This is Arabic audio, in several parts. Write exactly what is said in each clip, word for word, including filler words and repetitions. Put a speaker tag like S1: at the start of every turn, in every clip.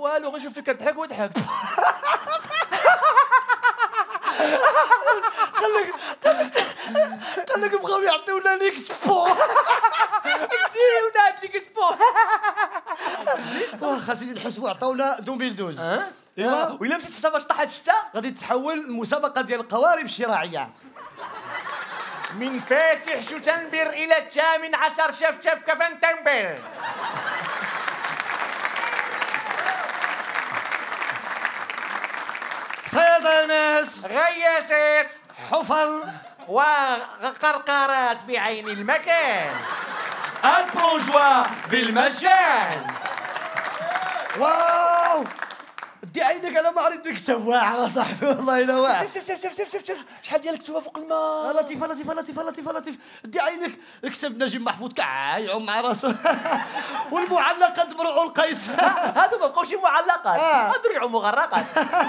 S1: والو غير شفتك كتضحك وضحكت.
S2: قال لك قال لك قال لك بغاو يعطيونا ليكسبو.
S1: زيونا هاد ليكسبو.
S2: واخا سيدي الحسبوا عطاونا ألفين واثناشر.
S1: ايوا وإلا مشيت حتى باش طاحت الشتا
S2: غادي تتحول المسابقه ديال القوارب الشراعيه.
S1: من فاتح شتنبر إلى الثامن عشر شف شف كفن تنبر.
S2: فيضانات
S1: غياسات
S2: حفر
S1: وقرقرات بعين المكان. البروجوا بالمجان.
S2: واو دي عينك على معرض ديك سواعه صاحبي والله الا واعر.
S1: شوف شوف شوف شوف شوف شوف شحال ديال الكتوبه فوق الماء.
S2: لطيفه لطيفه لطيفه لطيفه لطيف دي عينك كسب نجيب محفوظ كاع يعوم مع راسه. والمعلقات برعو القيس.
S1: هادو ما بقاوش معلقات، هادو رجعوا مغرقات.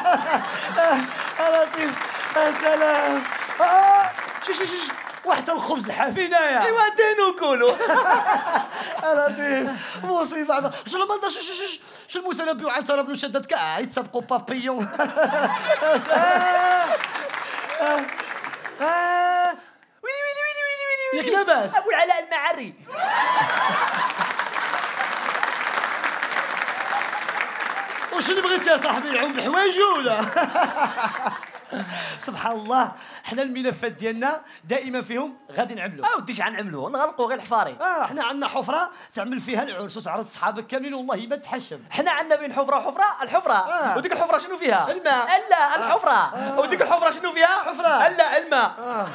S2: لطيف يا سلام. اه شوف شوف شوف وحتى الخبز الحافي هنايا.
S1: ايوا دينو كولو.
S2: لطيف مصيبه. شنو ما شو شو شو شو المتنبي عن ترى بنو شداد كاع يتسابقوا بابيون.
S1: ويلي ويلي ويلي ويلي ويلي
S2: ياك لاباس
S1: ابو العلاء المعري.
S2: وشنو بغيتي يا صاحبي العوم بحوايج ولا؟ سبحان الله حنا الملفات ديالنا دائما فيهم غادي نعملوا.
S1: اه ودي شحال نعملوا نغلقوا غير الحفاري.
S2: اه حنا عندنا حفره تعمل فيها العرس وتعرض صحابك كاملين والله ما تحشم.
S1: حنا عندنا بين حفره وحفره الحفره.
S2: آه.
S1: وديك الحفره شنو فيها؟
S2: الماء.
S1: لا الحفره.
S2: آه.
S1: وديك الحفره شنو فيها؟
S2: حفره.
S1: لا الماء.
S2: آه.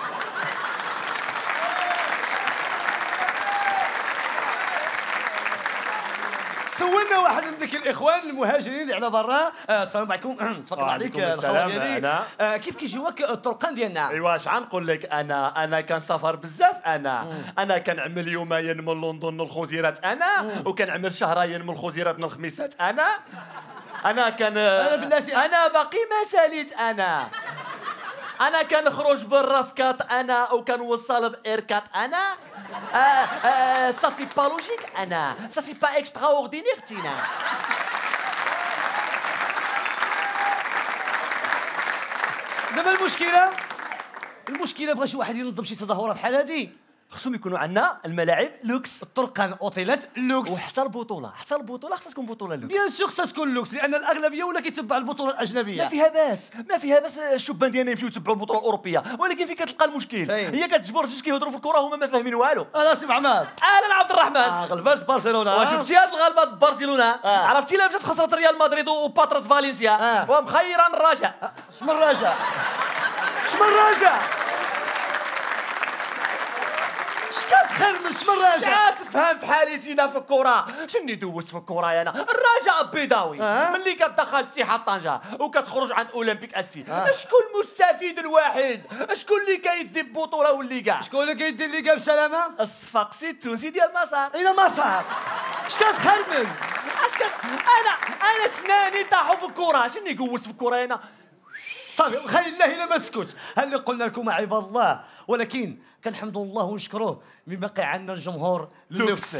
S2: سولنا واحد من ذيك الاخوان المهاجرين اللي على برا. آه السلام عليكم. تفضل عليك
S1: السلام.
S2: ديالي. آه كيف كيجيوك الطرقان ديالنا؟
S1: ايوا شحال نقول لك انا انا كنسافر بزاف انا مم. انا كنعمل يومين من لندن الخزيرات انا مم. وكنعمل شهرين من الخزيرات الخميسات انا انا كان
S2: انا بالله
S1: انا باقي ما ساليت انا انا كنخرج بالرفكات انا وكنوصل بايركات انا آه آه سا سي با لوجيك انا سا سي با اكسترا اوردينير تينا.
S2: دابا المشكله المشكله بغى شي واحد ينظم شي تظاهره بحال هادي
S1: خصهم يكونوا عندنا الملاعب لوكس،
S2: الطرقان اوتيلات لوكس،
S1: وحتى البطوله حتى البطوله خصها تكون بطوله لوكس.
S2: بيان سور خصها تكون لوكس لان الاغلبيه ولا كيتبع البطوله الاجنبيه.
S1: ما فيها باس ما فيها باس الشبان ديالنا يمشيو يتبعوا البطوله الاوروبيه، ولكن فين كتلقى المشكل هي كتجبر جوج كيهضروا في الكره هما ما فاهمين والو.
S2: انا سي محمد
S1: اهلا عبد الرحمن.
S2: اه غلبات برشلونه.
S1: شفتي هاد الغلبه برشلونه
S2: آه.
S1: عرفتي لا مشات خسرت ريال مدريد وباتريس فالنسيا
S2: آه.
S1: ومخيرا الرجاء.
S2: شمن الرجاء شمن الرجاء كتخرمش من الرجاء.
S1: شحال تفهم في حالتنا في الكره شني دوزت في الكره انا الرجاء البيضاوي
S2: أه؟ ملي
S1: ملي كتدخل اتحاد طنجه وكتخرج عند اولمبيك اسفي أه؟ شكون المستفيد الواحد شكون اللي كيدي البطوله واللي كاع
S2: شكون اللي كيدير الليغا بسلامه؟
S1: الصفاقسي التونسي ديال مسار.
S2: الى مسار اش كتخرمز
S1: اش كت انا انا سناني طاحوا في الكره شني دوزت في الكره انا
S2: صافي خير الله الا ما تسكت. هل اللي قلنا لكم عباد الله ولكن كنحمدوا الله ونشكروه من بقي عندنا الجمهور لوكس.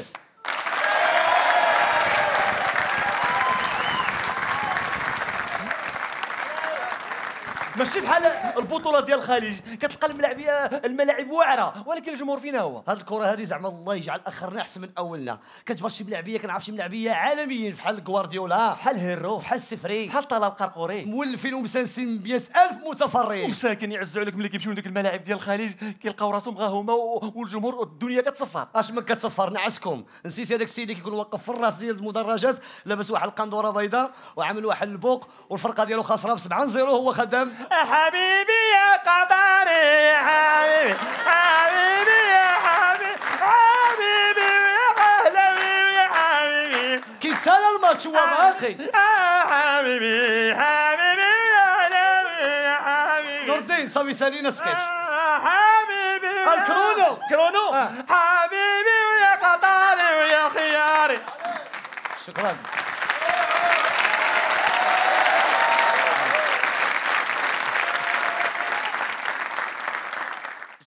S1: ماشي بحال البطوله ديال الخليج كتلقى الملاعب الملاعب واعره ولكن الجمهور فينا هو.
S2: هاد الكره هذه زعما الله يجعل اخرنا احسن من اولنا. كتجبر شي ملاعبيه كنعرف شي ملاعبيه عالميين بحال غوارديولا
S1: بحال هيرو
S2: بحال السفري
S1: بحال طلال القرقوري
S2: مولفين ومسانسين مئة ألف متفرج
S1: ومساكن يعزوا عليك ملي كيمشيو لديك الملاعب ديال الخليج كيلقاو راسهم غا هما والجمهور والدنيا كتصفر.
S2: اش ما كتصفر نعسكم. نسيت هذاك السيد كيكون واقف في الراس ديال المدرجات لابس واحد القندوره بيضاء وعامل واحد البوق والفرقه ديالو خاسره ب سبعة صفر هو خدام.
S1: حبيبي يا قطري حبيبي حبيبي يا حبيبي حبيبي يا اهلاوي يا حبيبي
S2: كيتسالى الماتش هو باقي.
S1: حبيبي حبيبي يا اهلاوي يا حبيبي.
S2: نور الدين صافي سالينا السكتش.
S1: حبيبي
S2: الكرونو
S1: كرونو حبيبي ويا قطري ويا خياري.
S2: شكرا.